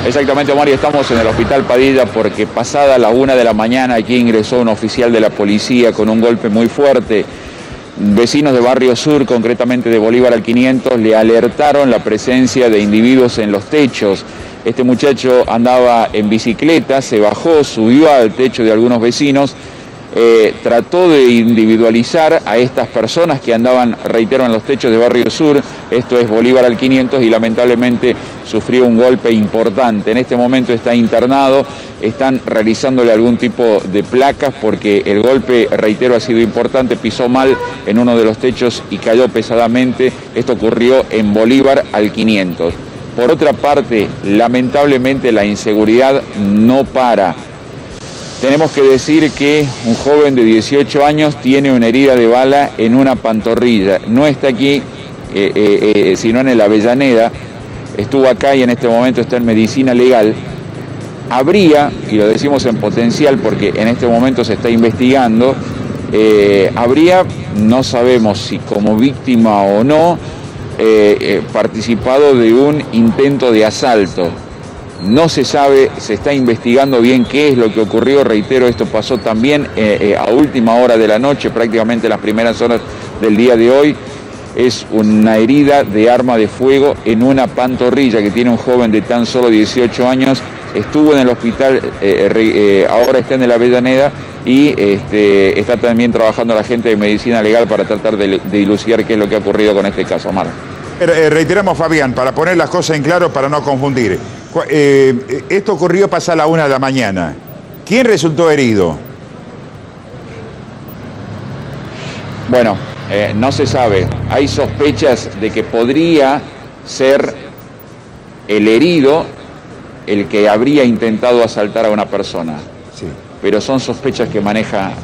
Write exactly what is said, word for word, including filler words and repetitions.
Exactamente, Omar, y estamos en el Hospital Padilla porque pasada la una de la mañana aquí ingresó un oficial de la policía con un golpe muy fuerte. Vecinos de Barrio Sur, concretamente de Bolívar al quinientos, le alertaron la presencia de individuos en los techos. Este muchacho andaba en bicicleta, se bajó, subió al techo de algunos vecinos, eh, trató de individualizar a estas personas que andaban, reitero, en los techos de Barrio Sur, esto es Bolívar al quinientos, y lamentablemente sufrió un golpe importante. En este momento está internado, están realizándole algún tipo de placas porque el golpe, reitero, ha sido importante, pisó mal en uno de los techos y cayó pesadamente. Esto ocurrió en Bolívar al quinientos. Por otra parte, lamentablemente la inseguridad no para. Tenemos que decir que un joven de dieciocho años tiene una herida de bala en una pantorrilla. No está aquí, eh, eh, eh, sino en el Avellaneda. Estuvo acá y en este momento está en medicina legal. Habría, y lo decimos en potencial porque en este momento se está investigando, eh, habría, no sabemos si como víctima o no, eh, eh, participado de un intento de asalto. No se sabe, se está investigando bien qué es lo que ocurrió. Reitero, esto pasó también eh, eh, a última hora de la noche, prácticamente las primeras horas del día de hoy. Es una herida de arma de fuego en una pantorrilla que tiene un joven de tan solo dieciocho años. Estuvo en el hospital, eh, eh, ahora está en el Avellaneda y este, está también trabajando la gente de medicina legal para tratar de, de dilucidar qué es lo que ha ocurrido con este caso. Omar. Eh, reiteramos, Fabián, para poner las cosas en claro, para no confundir. Eh, esto ocurrió pasada la una de la mañana. ¿Quién resultó herido? Bueno, eh, no se sabe. Hay sospechas de que podría ser el herido el que habría intentado asaltar a una persona. Sí. Pero son sospechas que maneja